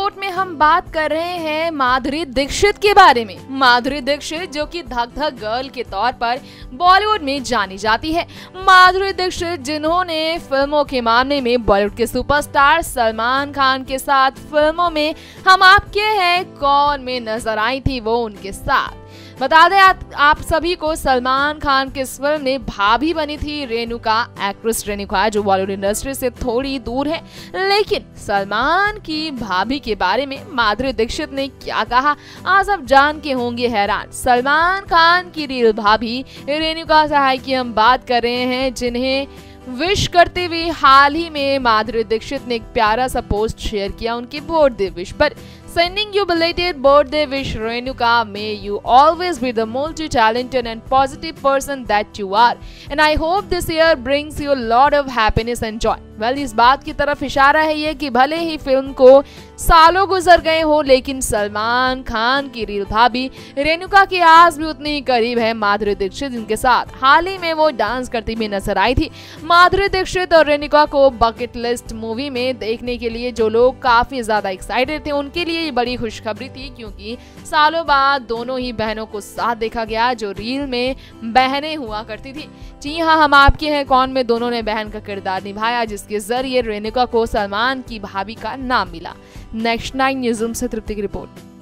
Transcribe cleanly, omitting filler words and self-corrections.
Report में हम बात कर रहे हैं माधुरी दीक्षित के बारे में। माधुरी दीक्षित जो कि धक धक गर्ल के तौर पर बॉलीवुड में जानी जाती है। माधुरी दीक्षित जिन्होंने फिल्मों के मामले में बॉलीवुड के सुपरस्टार सलमान खान के साथ फिल्मों में हम आपके हैं कौन में नजर आई थी, वो उनके साथ। बता दें आप सभी को, सलमान खान की इस फिल्म में भाभी बनी थी रेणुका, एक्ट्रेस रेणुका जो बॉलीवुड इंडस्ट्री से थोड़ी दूर है। लेकिन सलमान की भाभी के बारे में माधुरी दीक्षित ने क्या कहा, आज आप जान के होंगे हैरान। सलमान खान की रियल भाभी रेणुका सहाय की हम बात कर रहे हैं, जिन्हें विश करते हुए हाल ही में माधुरी दीक्षित ने एक प्यारा सा पोस्ट शेयर किया उनकी बर्थडे विश पर। Sending you belated birthday wish, Renuka. May you always be the multi-talented and positive person that you are. And I hope this year brings you a lot of happiness and joy. Well, इस बात की तरफ इशारा है ये कि भले ही film को सालों गुजर गए हो, लेकिन सलमान खान की रियल भाभी रेणुका की आज भी उतनी ही करीब है माधुरी दीक्षित, जिनके साथ हाल ही में वो डांस करती हुई नजर आई थी। माधुरी दीक्षित और रेणुका को बकेट लिस्ट मूवी में देखने के लिए जो लोग काफी ज्यादा एक्साइटेड थे, उनके लिए ये बड़ी खुशखबरी थी, क्योंकि सालों बाद दोनों ही बहनों को साथ देखा गया जो रील में बहनें हुआ करती थी। जी हाँ, हम आपके हैं कौन में दोनों ने बहन का किरदार निभाया, जिसके जरिए रेणुका को सलमान की भाभी का नाम मिला। नेक्स्ट 9 न्यूज़ रूम से तृप्ति की रिपोर्ट।